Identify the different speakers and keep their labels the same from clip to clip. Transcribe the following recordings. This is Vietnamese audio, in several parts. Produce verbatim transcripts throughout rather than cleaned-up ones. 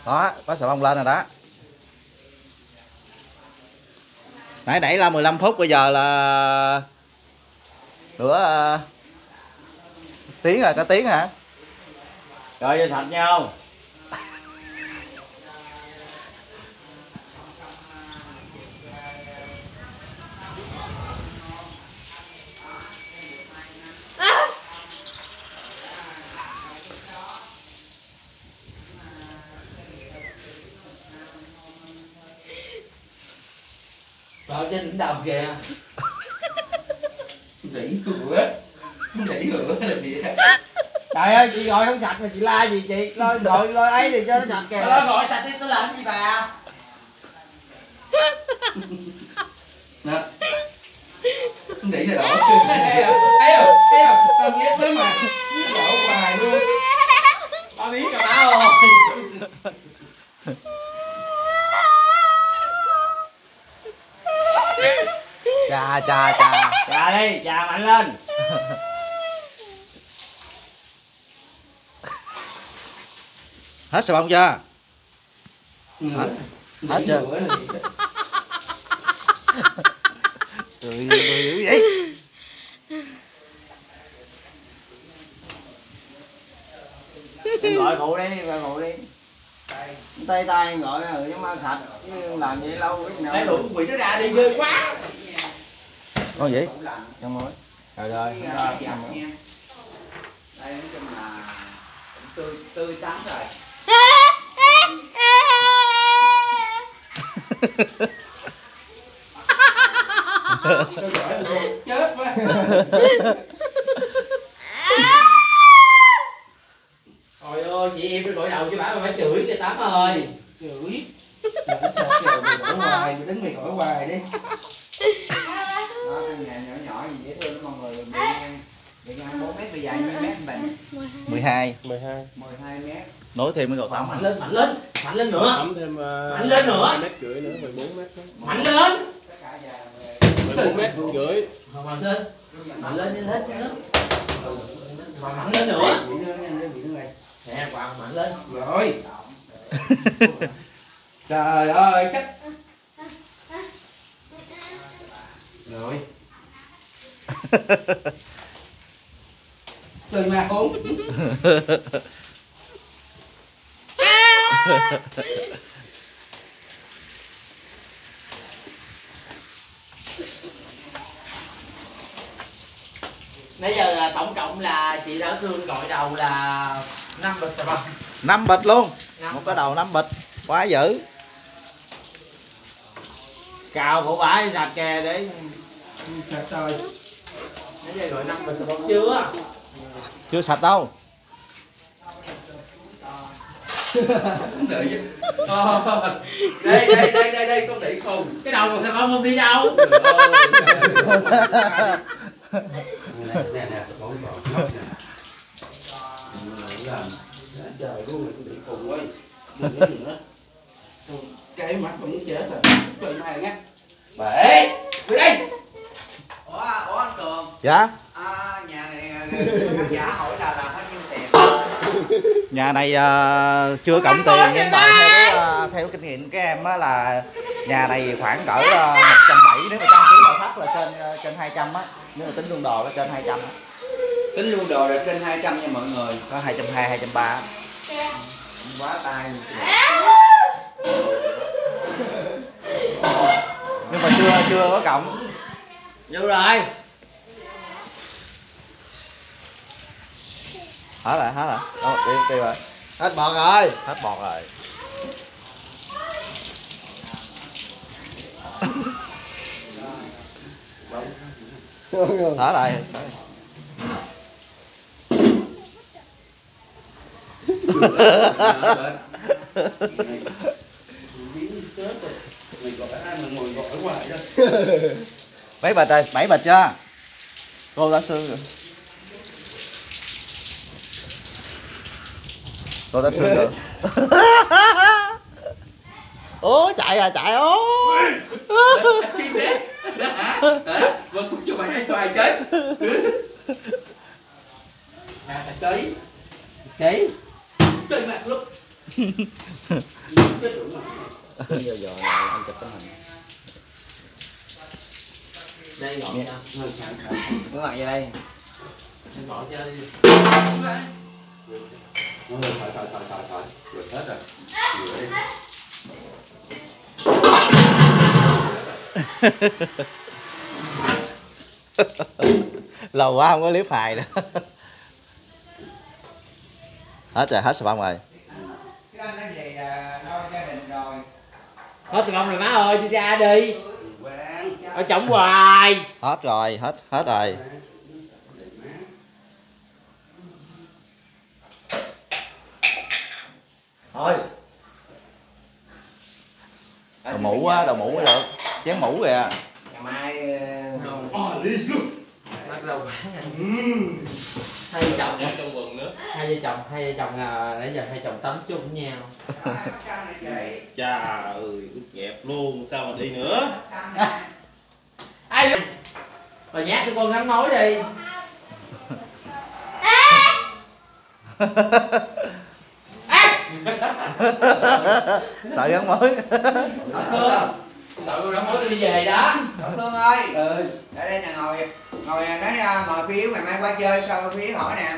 Speaker 1: Đó, có xà bông lên rồi đó. Nãy đẩy là mười lăm phút, bây giờ là nửa uh, tiếng rồi, cả tiếng hả?
Speaker 2: Rồi vô sạch nhau.
Speaker 3: Vào trên đỉnh đầu kìa. Rỉ rửa. Rỉ rửa cái gì vậy?
Speaker 2: Trời ơi, chị gọi không sạch mà chị la gì chị? Lôi gọi lôi ấy thì cho nó sạch kìa.
Speaker 3: Nó gọi sạch đi, tôi làm gì bà? Nè. Rỉ này đổ. Thấy không? Thấy không? Thấy không? Tao ghét lắm mà. Đổ hoài luôn. Tao biết rồi má ơi.
Speaker 1: Chà chà chà.
Speaker 2: Chà đi, chà mạnh lên.
Speaker 1: Hết xà bông chưa? Hết, hết chưa? Cười cười vậy.
Speaker 2: Gọi phụ đi, gọi phụ đi. Tay tay gọi rồi chứ mà sạch, chứ làm vậy lâu cái nào.
Speaker 3: Lấy lụi quỷ nó ra đi ghê quá.
Speaker 1: Con gì?
Speaker 2: Trong mối. Rồi rồi,
Speaker 3: Đây nói chung là tươi tươi tắn rồi. Tôi gọi là chết quá. Trời ơi, chị em tôi gọi đầu cho bà mà phải chửi cho Tám ơi. Chửi. Chửi sao kìa, mày gọi hoài, mày đứng mày gọi hoài đi. Đó, căn nhà nhỏ nhỏ gì dễ thương mọi người. Bị ngang bốn mét, bây giờ nhiêu mét mình?
Speaker 1: mười hai.
Speaker 4: mười hai.
Speaker 3: mười hai mét.
Speaker 1: Nối thêm cái cầu tắm.
Speaker 3: Mạnh lên, mạnh lên, mạnh lên nữa.
Speaker 4: Tắm thêm uh,
Speaker 3: mạnh lên nữa.
Speaker 4: hai mét rưỡi nữa, mười bốn mét.
Speaker 3: Mạnh lên.
Speaker 4: mười bốn mét rưỡi.
Speaker 3: Mạnh lên. Mạnh lên như thế chứ. Mạnh lên nữa. Nè, quàng mạnh lên. Rồi. Trời ơi, chắc. Rồi. Từ mà hôn. Nãy giờ là tổng cộng là chị Thảo Sương gọi đầu là năm bịch xà bông.
Speaker 1: năm bịch luôn.
Speaker 3: năm
Speaker 1: Một cái đầu năm bịch. Quá dữ.
Speaker 2: Cào phụ bả sạch kìa để
Speaker 3: Sạch rồi. Nãy giờ gọi năm bịch xà bông chưa?
Speaker 1: Chưa sạch đâu.
Speaker 3: Đợi đây đây đây đây đây con đĩ khùng. Cái đầu của xà bông không đi đâu. Nè nè nè, bóng vào khóc nè. Làm trời luôn con đĩ khùng ơi. Đừng có gì nữa. Cái mắt cũng chết rồi. Trời mai ngắt. Bể. Về đây. Ủa ủa anh Cường.
Speaker 1: Dạ.
Speaker 3: À, nhà này khán giả hỏi là làm bao nhiêu tiền?
Speaker 1: Nhà này uh, chưa cộng tiền, nhưng mà theo cái, uh, theo kinh nghiệm của em á là nhà này khoảng cỡ uh, một trăm bảy mươi, nếu mà trang trí nội thất là trên uh, trên hai trăm á, nếu mà tính luôn đồ là trên hai trăm á.
Speaker 3: Tính luôn đồ là trên hai trăm nha mọi người.
Speaker 1: Có hai trăm hai mươi, hai trăm ba mươi.
Speaker 3: Quá tay.
Speaker 1: Nhưng mà chưa chưa có cộng.
Speaker 2: vô rồi.
Speaker 1: Hết rồi, hết rồi. Đó, tiêu, tiêu rồi.
Speaker 2: Hết bọt rồi.
Speaker 1: Hết bọt rồi. Hết rồi. Mấy bịch rồi, bảy bịch chưa? Cô đã xương rồi. Cô đã xương rồi. Ố chạy à, chạy ôi.
Speaker 3: Chim đấy. Hả? Hả? Vâng, cũng cho mày cái xoài chết. À, tí. Tí. Chơi mặt lúc.
Speaker 1: Giờ giờ anh chụp tấm hình.
Speaker 3: Đây ngọt nha.
Speaker 2: Đúng rồi vậy đây.
Speaker 3: Ngọt cho đi.
Speaker 4: Thôi thôi thôi thôi thôi thôi. Được hết rồi. Vừa đi.
Speaker 1: Lâu quá không có clip hài nữa. Hết rồi, hết xà bông rồi.
Speaker 2: Cái anh nói vậy là lo gia đình rồi.
Speaker 3: Hết xà bông rồi má ơi, đi ra đi. Ở trống hoài.
Speaker 1: Hết rồi, hết hết rồi.
Speaker 2: Thôi.
Speaker 1: Đầu mũ á, đầu mũ mới được. Chén mũ kìa.
Speaker 2: Ngày mai
Speaker 3: Ờ đi luôn. Bắt đầu bán anh. Hai vợ chồng
Speaker 4: Trong quần nữa.
Speaker 3: hai vợ chồng hai vợ chồng à, nãy giờ hai chồng tắm chung với nhau.
Speaker 4: Chà ơi, ướt nhẹp luôn, sao mà đi nữa.
Speaker 3: Ai rồi nhát cho con nắm nói đi.
Speaker 1: Sợ gắn mới.
Speaker 2: Đậu Xương,
Speaker 3: Tội con nắm nói tôi đi về đó.
Speaker 2: Đậu Xương ơi. Ừ. Ở đây nè ngồi ngồi nói mời Phiếu ngày mai qua chơi cho Phiếu hỏi nè.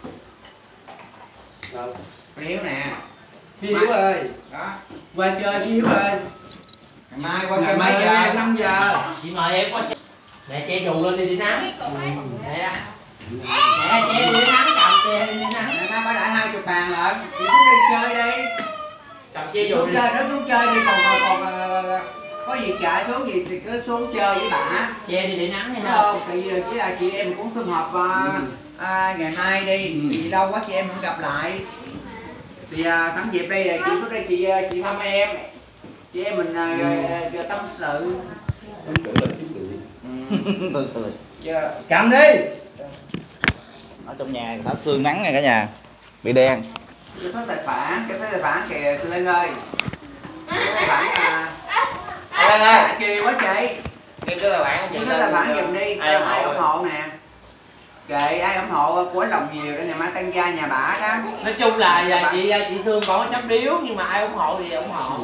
Speaker 3: Đâu?
Speaker 2: Phiếu nè.
Speaker 3: Hiếu ơi.
Speaker 2: Đó.
Speaker 3: Qua chơi Hiếu ơi.
Speaker 2: Ngày mai qua
Speaker 3: Ngày
Speaker 2: chơi
Speaker 3: mai
Speaker 2: mấy giờ?
Speaker 3: năm giờ. Chị mời em qua chơi. Mẹ che dù lên đi đi nắng. Mẹ. Mẹ che đi nắng, cầm che đi nắng.
Speaker 2: Ngày mai bà đã hai chục bàn lận. Chị xuống đi chơi đi.
Speaker 3: Cầm che dù
Speaker 2: Xuống
Speaker 3: đi.
Speaker 2: chơi nó xuống chơi đi còn còn, còn uh, có gì chạy xuống gì thì cứ xuống chơi với bà.
Speaker 3: Che đi để nắng hay
Speaker 2: Đúng
Speaker 3: sao?
Speaker 2: không? Thì chỉ là chị em cũng sum họp uh, à, ngày mai đi. Thì lâu quá chị em không gặp lại. Thì uh, sẵn dịp đây là chị xuống đây chị chị thăm em. Chị em mình uh, uh, tâm sự.
Speaker 4: Tâm sự là kiếm được.
Speaker 1: Tôi sợ.
Speaker 2: Chưa. Cầm đi.
Speaker 1: Ở trong nhà người ta sương nắng nha cả nhà. Bị đen.
Speaker 2: Cái số tài khoản, cái số tài khoản kìa Tư Linh ơi. Cái số tài khoản là
Speaker 3: Lên ơi.
Speaker 2: kìa quá chị.
Speaker 3: Kim số tài khoản
Speaker 2: Cái số tài khoản giùm đi,
Speaker 3: Ai ủng hộ
Speaker 2: ai ủng hộ nè. Kệ ai ủng hộ của lòng nhiều để ngày mai tăng gia nhà bả đó.
Speaker 3: Nói chung là giờ chị chị Sương còn có chấp điếu nhưng mà ai ủng hộ thì ủng hộ.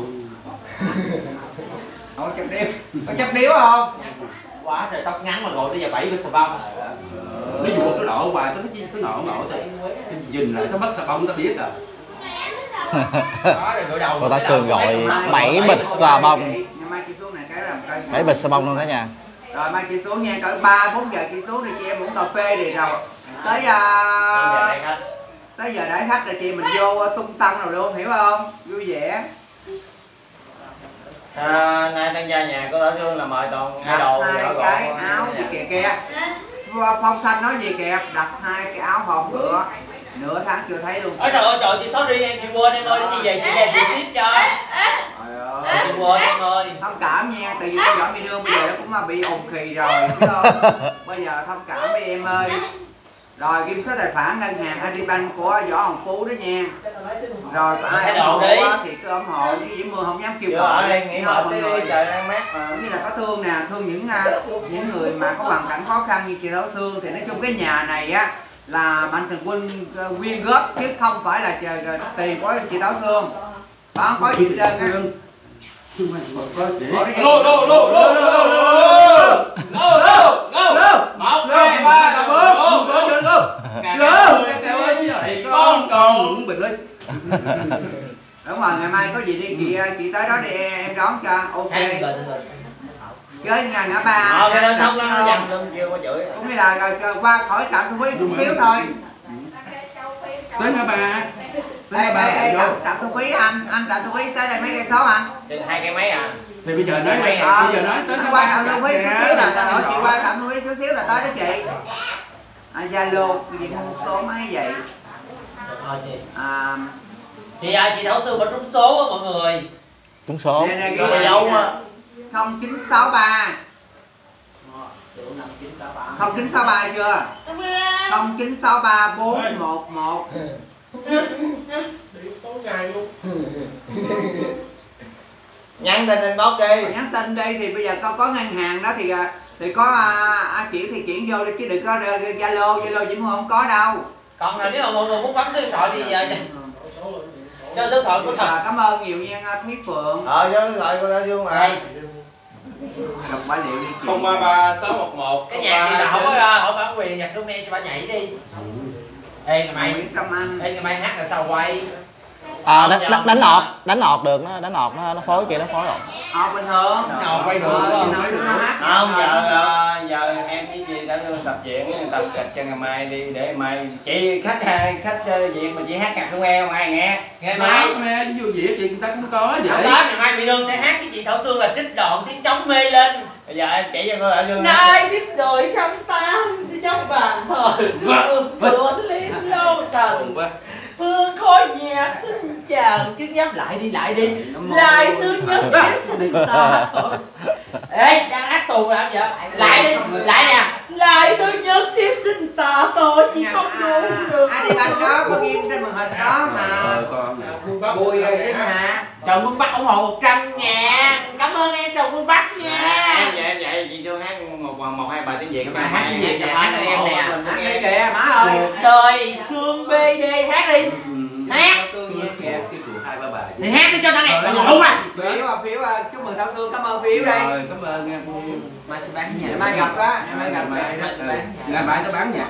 Speaker 2: Ủa chấp điếu, có chấp điếu không?
Speaker 3: Quá trời tóc ngắn mà gọi tới giờ bảy bên xà bông.
Speaker 4: Nó vuột nó nổ hoài, nó chi số nổ nổ tới. Nhìn lại nó mất xà bông nó biết à.
Speaker 3: Đó rồi gội đầu.
Speaker 1: Cô ta Sương gọi bảy bịch xà bông.
Speaker 2: Ngày mai chị xuống này cái làm cây.
Speaker 1: bảy bịch xà bông luôn cả nhà.
Speaker 2: Rồi mai chị xuống nha, cỡ ba bốn giờ chị xuống thì chị em uống cà phê đi rồi. Tới uh, tới giờ đãi khách rồi chị mình vô tung tăng rồi luôn, hiểu không? Vui vẻ.
Speaker 3: À, nay tăng gia nhà cô Thảo Sương là mời toàn hai đồ
Speaker 2: hai cái áo gì kìa kìa. Phong Thanh nói gì kìa, đặt hai cái áo phòng cửa. Nửa tháng chưa thấy luôn.
Speaker 3: Ôi trời ơi trời, chị sorry em chị quên em ơi, để chị về chị về chị ship cho.
Speaker 2: Trời ơi.
Speaker 3: Chị quên em ơi.
Speaker 2: Thông cảm nha, tại vì con giỏi bị đương bây giờ nó cũng mà bị ồn khì rồi, biết không? Bây giờ thông cảm với em ơi. Rồi ghi số tài khoản ngân hàng Agribank của Võ Hồng Phú đó nha. Rồi có ai ủng hộ thì cứ ủng hộ, chứ Diễm Mưa không dám kêu gọi.
Speaker 3: Rồi nghỉ ngơi tí đi, trời đang mát mà.
Speaker 2: Như là có thương nè, thương những những người mà có hoàn cảnh khó khăn như chị Thảo Sương thì nói chung cái nhà này á là Mạnh Thường Quân quyên góp chứ không phải là chờ tiền của chị Thảo Sương. Đó có gì trên á.
Speaker 3: Lô lô lô lô lô lô lô lô lô lô một hai ba là bước bước trên luôn luôn con còn bình linh.
Speaker 2: Đúng rồi, ngày mai có gì đi chị chị tới đó đi em đón cho. Ok. Với nhà ngã ba.
Speaker 3: Ờ cái đó xong nó dằn luôn chưa có chửi.
Speaker 2: Cũng như là qua khỏi trạm thu phí chút xíu thôi.
Speaker 4: Tới ngã ba.
Speaker 2: Ê, ê, ê, trạm, trạm thu phí anh, anh trạm thu phí tới đây mấy cây số anh?
Speaker 3: Chừng hai cây mấy à?
Speaker 4: Thì bây giờ nói
Speaker 3: Mấy
Speaker 2: à,
Speaker 4: bây giờ nói tới ngã
Speaker 2: qua
Speaker 4: ba.
Speaker 2: trạm thu phí chút xíu là ở chị qua trạm thu phí chút xíu là tới đó chị. À, Zalo gì mua số mấy vậy?
Speaker 3: Thôi chị.
Speaker 2: À,
Speaker 3: Chị ơi chị Thảo Sương mà trúng số á mọi người.
Speaker 1: Trúng số.
Speaker 2: nè, nè, ghi
Speaker 3: Rồi
Speaker 2: nè,
Speaker 3: dấu
Speaker 2: nè.
Speaker 3: á.
Speaker 2: không chín sáu ba không chín sáu ba chưa? không chín sáu ba bốn một một.
Speaker 3: Nhắn tin inbox đi.
Speaker 2: Nhắn tin đi thì bây giờ có có ngân hàng đó thì thì có à, chuyển thì chuyển vô đi chứ đừng có Zalo Zalo chỉ mua không có đâu.
Speaker 3: Còn là nếu mà mọi người muốn bấm số điện thoại thì giờ Cho số thoại của thật.
Speaker 2: Cảm ơn nhiều nha anh Miết Phượng.
Speaker 5: Ờ chứ gọi cô ta Dương mà.
Speaker 2: Đọc bả liệu đi chị.
Speaker 4: không ba ba sáu một một.
Speaker 3: Cái nhạc gì mà không có hỏi bản quyền nhạc Rumi cho bà nhảy đi. Ê ngày mai.
Speaker 2: Nguyễn Tâm Anh.
Speaker 3: Ê ngày mai hát là sao quay?
Speaker 1: À, đánh, đánh, đánh ọt, đánh ọt được, nó đánh ọt nó, nó phối kia nó phối rồi.
Speaker 2: Ờ bình thường.
Speaker 3: Nào quay được
Speaker 2: Ờ,
Speaker 3: nói
Speaker 2: nó hát.
Speaker 5: Không, giờ ờ, giờ em với chị đã tập diễn tập kịch cho ngày mai đi để mai chị khách khách diện mà chị hát nhạc không nghe không ai nghe.
Speaker 3: Ngày mai
Speaker 4: Nghe vô việc thì người ta cũng có vậy.
Speaker 3: hôm đó ngày mai Mỹ Lương sẽ hát với chị Thảo Sương là trích đoạn tiếng trống mê lên.
Speaker 5: Bây giờ em chỉ cho cô ở Dương.
Speaker 3: Nay tiếp đời không tan đi dốc bàn thời vượt lên lâu tầng hương khói nhạc xin chào chứ nhắm lại đi lại đi lại thứ nhất tiếp xin ta thôi. Ê đang hát tù làm vậy lại đi lại nè lại thứ nhất tiếp xin ta tôi chỉ không đúng được.
Speaker 2: Ai đi bánh đó có ghi trên màn hình đó mà.
Speaker 4: Ờ con nè.
Speaker 2: Bùi Dân Hạ.
Speaker 3: Chồng Quân Bắc ủng hộ một trăm ngàn. Cảm ơn em chồng Quân Bắc nha.
Speaker 5: Em vậy em vậy chị Dương hát một một hai bài tiếng Việt các
Speaker 3: Mà
Speaker 5: bạn.
Speaker 3: hát tiếng Việt thì hát cho em nè.
Speaker 2: Hát đi kìa má ơi.
Speaker 3: Cuộc đời Sương bê đê hát đi. Hát
Speaker 2: Sương nha kìa.
Speaker 4: Cái cuộc hai ba bài.
Speaker 3: thì hát đi cho tao nghe. Đúng rồi.
Speaker 2: Phiếu à phiếu à chúc mừng Thảo Sương cảm ơn phiếu đây.
Speaker 4: Rồi cảm ơn nha.
Speaker 3: Mai tôi bán
Speaker 2: Ngày mai gặp đó, ngày mai gặp
Speaker 4: Ngày
Speaker 2: đó.
Speaker 4: mai ngày mai tao bán nha.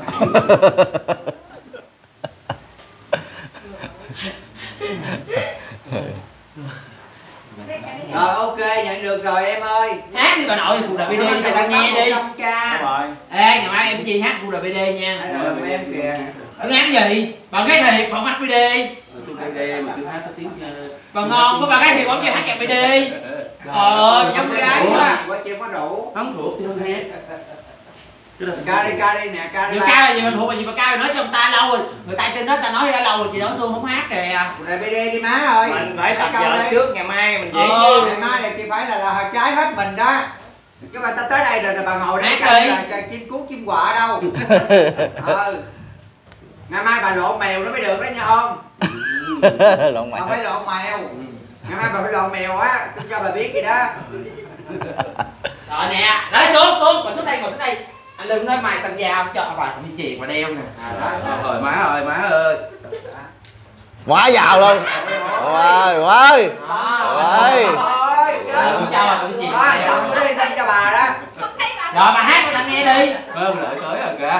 Speaker 2: Rồi ok nhận được rồi em ơi.
Speaker 3: Hát đi bà nội cuộc đời bê đê cho tao nghe đi.
Speaker 2: Trăm ca.
Speaker 5: Rồi.
Speaker 3: Ê ngày mai em chi hát cuộc đời bê đê nha.
Speaker 2: Rồi em kìa.
Speaker 3: Phương án gì? Bạn gái thiệt bạn hát bê đê.
Speaker 4: Tôi đây đây mà tôi hát cái tiếng
Speaker 3: Bà ngon có bạn gái thiệt bỗng nhiên hát nhạc bê đê. Ờ giống con gái quá.
Speaker 2: Quá chưa có đủ.
Speaker 4: không thuộc thì không hát.
Speaker 2: Ca đi ca đi nè ca đi.
Speaker 3: Điều cao là gì mình thuộc là gì mà cao nói cho người ta lâu rồi. Người ta trên đó ta nói ra lâu rồi chị Thảo Sương không hát kìa.
Speaker 2: Rồi bê đê đi má ơi.
Speaker 5: Mình phải tập
Speaker 2: Câu
Speaker 5: giờ
Speaker 2: đây.
Speaker 5: trước ngày mai mình diễn
Speaker 3: Ờ.
Speaker 5: chứ.
Speaker 2: Ngày mai là chị phải là là trái hết mình đó. Chứ mà ta tới đây rồi, rồi bà ngồi đấy
Speaker 3: Hát
Speaker 2: canh
Speaker 3: đi.
Speaker 2: là là chim cút chim quạ đâu. Ừ. Ngày mai bà lộn mèo nó mới được đó nha không?
Speaker 1: Lộn mày.
Speaker 2: Bà phải lộn mèo. Ngày mai bà phải lộn mèo á, tôi cho bà biết gì đó.
Speaker 3: Rồi nè, đấy xuống xuống, ngồi xuống đây, ngồi xuống đây. Anh đừng nói mày tầng giàu cho bà đi chuyền và đeo nè.
Speaker 2: À, đó.
Speaker 4: Rồi má ơi má ơi.
Speaker 1: Quá giàu luôn. Ôi ơi. Ơi.
Speaker 2: Ôi,
Speaker 3: Đừng cho bà cũng chuyền.
Speaker 2: đó, tổng nó đi xin cho bà đó.
Speaker 3: Rồi bà hát cho ta nghe đi.
Speaker 4: Không đợi tới rồi kìa.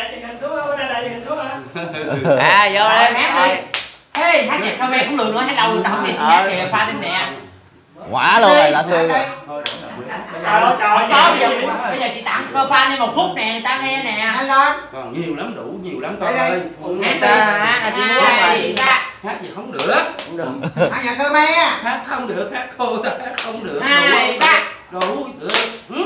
Speaker 1: À vô
Speaker 3: Rồi
Speaker 1: đây.
Speaker 3: hát đi. Ê, hát nhạc Khmer cũng lừa nữa, hát lâu người ta không nghe tiếng hát kìa, pha lên nè.
Speaker 1: Quá luôn rồi, đã xương rồi.
Speaker 4: Thôi để đợi bữa hát.
Speaker 3: Trời ơi, có bây giờ bây giờ chị tặng cho pha lên một phút nè, người ta nghe nè.
Speaker 2: Anh lên.
Speaker 4: Còn nhiều lắm đủ nhiều lắm con
Speaker 2: Đây,
Speaker 4: ơi.
Speaker 3: Hát
Speaker 4: Ta
Speaker 3: đi.
Speaker 4: hát là chỉ muốn
Speaker 3: Hai,
Speaker 4: bài.
Speaker 3: ba.
Speaker 4: Hát gì không được.
Speaker 2: Anh nhà cơ me.
Speaker 4: Hát không được, hát cô ta hát không được.
Speaker 3: Hai, ba.
Speaker 4: Đủ được. Ừ.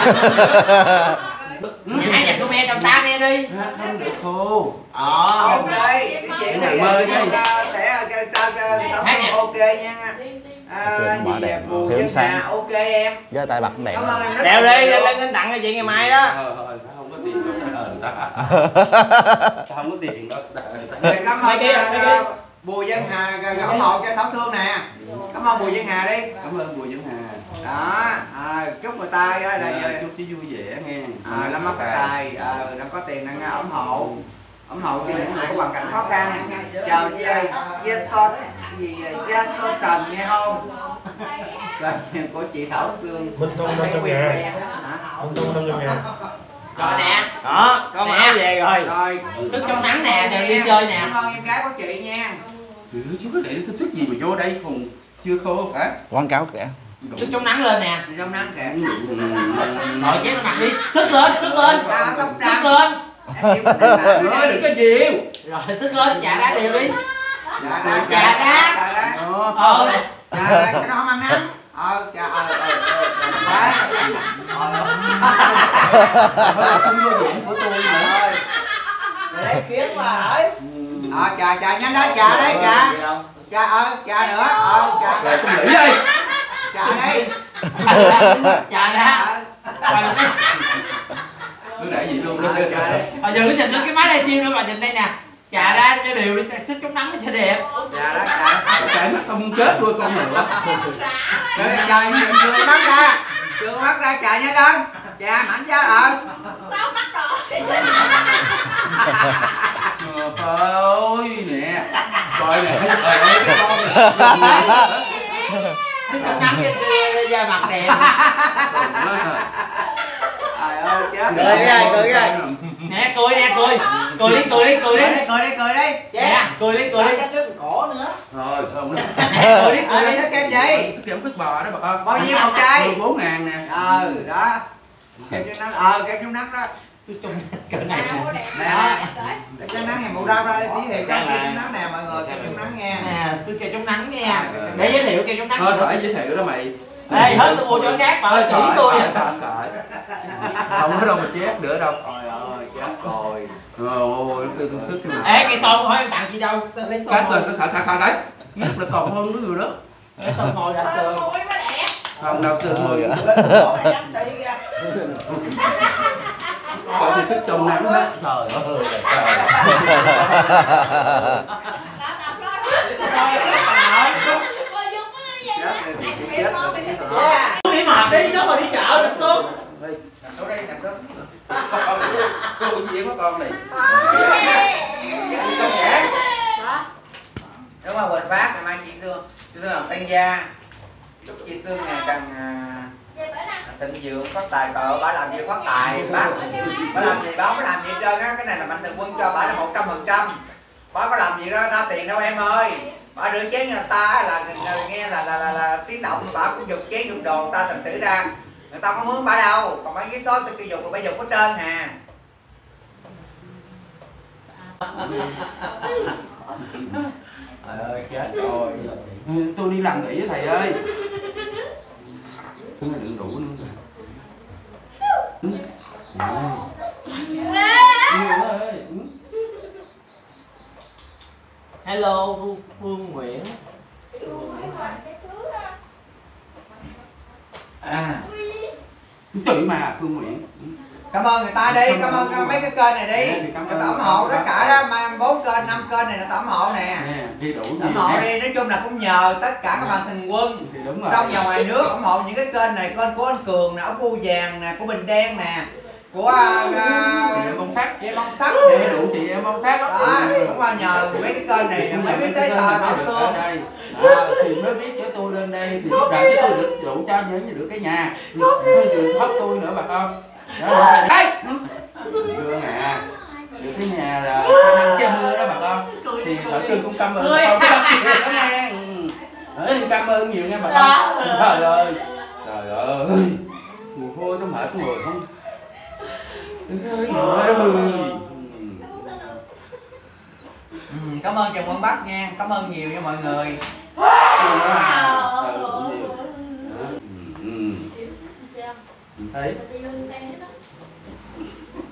Speaker 3: Hát nhạc Khmer cho ta nghe đi.
Speaker 4: Hát không được cô.
Speaker 3: Ờ.
Speaker 2: Ok, cái chuyện này
Speaker 4: Mời
Speaker 2: sẽ
Speaker 4: đi.
Speaker 2: sẽ cho cho
Speaker 3: Hát nhạc.
Speaker 2: ok nha. À,
Speaker 1: Mở
Speaker 2: gì
Speaker 1: đèn,
Speaker 2: Bùi
Speaker 1: thiếu
Speaker 2: Dân
Speaker 1: sáng.
Speaker 2: Hà, ok em.
Speaker 1: Giơ tay bật đèn.
Speaker 2: Cảm ơn em rất
Speaker 5: Đeo
Speaker 2: là
Speaker 5: đi,
Speaker 2: nhiều.
Speaker 5: lên lên tặng cho chị ngày mai đó.
Speaker 4: Thôi thôi, ta không có tiền đâu ta ơn ta. Ta không có tiền đâu ta ơn ta.
Speaker 2: Rồi, cảm
Speaker 3: Mấy
Speaker 2: ơn
Speaker 3: cái-
Speaker 2: à,
Speaker 3: mấy cái-
Speaker 2: Bùi Dân Hà ủng hộ cho Thảo Sương nè. Cảm ơn Bùi Dân Hà đi.
Speaker 4: Cảm ơn Bùi Dân Hà.
Speaker 2: Đó, à, chúc người ta á, là
Speaker 4: À,
Speaker 2: giờ
Speaker 4: chúc chị vui vẻ nghe.
Speaker 2: à, lắm mắt tài, à, nó có tiền năng ủng hộ, ủng hộ cho những người có hoàn cảnh khó khăn. Chào Jason gì Jason Trần nghe không? Là của chị Thảo Sương.
Speaker 6: Minh Thu năm trăm
Speaker 2: Quen
Speaker 6: ngàn.
Speaker 2: quen hả?
Speaker 6: Minh Thu năm trăm ngàn.
Speaker 3: Rồi nè.
Speaker 5: Đó, con
Speaker 3: Nè.
Speaker 5: áo về rồi.
Speaker 2: Rồi.
Speaker 3: Sức trong nắng nè, đều đi chơi nè.
Speaker 2: Cảm ơn em gái của chị nha.
Speaker 4: Ừ, chú có để cái sức gì mà vô đây còn chưa khô hả?
Speaker 1: Quảng cáo kìa.
Speaker 3: Sức trong nắng lên nè.
Speaker 2: Đi trong nắng kìa.
Speaker 3: Rồi chém nó mặt đi. Sức lên, sức lên.
Speaker 2: Ra sóc
Speaker 3: Sức
Speaker 2: trăng.
Speaker 3: lên.
Speaker 2: Em chịu cái tình bạn
Speaker 4: Rồi đừng có nhiều.
Speaker 3: Rồi sức lên, chà đá đều đi.
Speaker 2: Dạ đá,
Speaker 3: Dạ đá.
Speaker 2: dạ đá.
Speaker 3: Ờ.
Speaker 2: Dạ đá, cái đó không ăn nắng. Ờ, dạ, ờ, ờ, ờ, ờ,
Speaker 4: Thôi không vô diện của tôi nữa.
Speaker 2: Rồi. Lấy kiếm mà hỏi. Ờ, chà, chà, nhanh lên, chà đấy, chà. Chà, ờ, chà nữa, ờ, chà.
Speaker 4: Rồi tôi nghỉ đây.
Speaker 2: Chà đây.
Speaker 3: Chà đá. Rồi cái
Speaker 4: Tôi để gì luôn
Speaker 2: Ờ,
Speaker 4: đó.
Speaker 2: chà đây.
Speaker 3: Ờ giờ cái nhìn nó cái máy này chiêu nữa bà nhìn đây nè. Chà đá cho đều đi, sức chống nắng cho đẹp.
Speaker 2: Chà đó, chà.
Speaker 4: Cái mắt không chết luôn con nữa.
Speaker 2: Rồi, chà, trường mắt ra. Trường mắt ra, chà nhanh lên. Chà, mạnh ra, ờ.
Speaker 4: Ờ, thôi nè. coi nè, ờ đấy cái con
Speaker 3: Sức chống nắng cái da mặt đẹp.
Speaker 2: Trời ơi chết.
Speaker 5: Cười đi ai, cười đi ai.
Speaker 3: Nè cười nè cười. Cười đi cười đi cười đi.
Speaker 2: Cười đi cười đi.
Speaker 3: Nè cười đi cười đi.
Speaker 5: Cái sức cổ nữa.
Speaker 4: rồi không đó.
Speaker 3: Nè cười đi cười
Speaker 2: Cười
Speaker 3: đi.
Speaker 2: đi nó kem gì?
Speaker 4: Sức kém thức bò đó bà con.
Speaker 2: Bao nhiêu một chai?
Speaker 4: bốn ngàn nè.
Speaker 2: Ờ đó. Kem chống nắng, ờ kem chống nắng đó.
Speaker 3: Sức chống cỡ này nè.
Speaker 2: Nè. Kem chống nắng này màu rau ra đây tí thì kem chống nắng nè mọi người, kem chống nắng nha.
Speaker 3: Nè sức kem chống nắng nha. Để giới thiệu kem chống nắng.
Speaker 4: Thôi phải giới thiệu đó mày.
Speaker 3: Ê hết tôi mua cho khác bà ơi chỉ tôi
Speaker 4: à.
Speaker 3: à.
Speaker 4: Không có đâu mà chép nữa đâu.
Speaker 2: Trời ơi chết rồi.
Speaker 4: Ôi nó kêu tôi sức cái
Speaker 3: Ê cây son hỏi em tặng chị đâu? Lấy son.
Speaker 4: cái tên nó thả thả thả đấy. Nhất là còn hơn cái người đó.
Speaker 3: Lấy son mồi ra sơn.
Speaker 4: Không đâu sơn mười. Còn tôi sức trong nắng đó. Trời ơi.
Speaker 3: Đi mệt đi chứ mà đi chợ được không?
Speaker 2: Ở đây nằm đó.
Speaker 4: Cô cái gì có con này.
Speaker 2: Đúng rồi Quỳnh Phát ngày mai chị Sương, chị Sương làm tăng gia. Chúc chị Sương ngày càng thịnh vượng phát tài. Trời ơi bà làm gì phát tài bác. Bà làm gì bà không có làm gì hết trơn á, cái này là mạnh thường quân cho bà là một trăm phần trăm. Bà có làm gì đó ra tiền đâu em ơi. Bà rửa chén người ta là nghe là là là, là tiếng động bà cũng dục chén dục đồ người ta thành thử ra. Người ta không mướn bà đâu, còn mấy cái số tôi kêu dục là bà dục ở trên hà.
Speaker 3: Trời ơi chết rồi.
Speaker 4: Tôi đi làm nghỉ với thầy ơi. Tôi đừng đủ nữa.
Speaker 3: Hello Phương Nguyễn.
Speaker 2: À.
Speaker 4: Chửi mà Phương Nguyễn.
Speaker 2: Cảm ơn người ta đi, cảm ơn mấy cái kênh này đi.
Speaker 4: Cảm
Speaker 2: Người
Speaker 4: ơn.
Speaker 2: ta ủng hộ tất cả đó, mà bốn kênh, năm kênh này là ta ủng hộ nè.
Speaker 4: Nè, thì đủ gì
Speaker 2: Ủng hộ
Speaker 4: nè.
Speaker 2: đi, nói chung là cũng nhờ tất cả các bạn thành quân
Speaker 4: Thì đúng rồi.
Speaker 2: trong và ngoài nước ủng hộ những cái kênh này, kênh của anh Cường nè, ốc bu vàng nè, của Bình Đen nè, của
Speaker 4: Chị em bông sắc.
Speaker 2: chị em bông sắt
Speaker 4: Để
Speaker 2: nè.
Speaker 4: đủ chị em bông sắc.
Speaker 2: Đó, cũng là nhờ mấy cái kênh này mới biết tới tờ Bảo Xương.
Speaker 4: đây. Đó, thì mới biết cho tôi lên đây thì đợi cho tôi được đủ cho nhớ như được cái nhà. Tôi được hấp tôi nữa bà con. Đó, đấy. Gương à. Được cái nhà là khả năng che mưa đó bà con. Thì Bảo Xương cũng cảm ơn bà con cái đặc biệt đó nha. Ừ, cảm ơn nhiều nha bà con. Trời ơi. Trời ơi. Mùi hôi nó mệt người không. Trời ơi.
Speaker 2: Ừ, cảm ơn chào Quân Bắc nha, cảm ơn nhiều nha mọi người.
Speaker 4: Thấy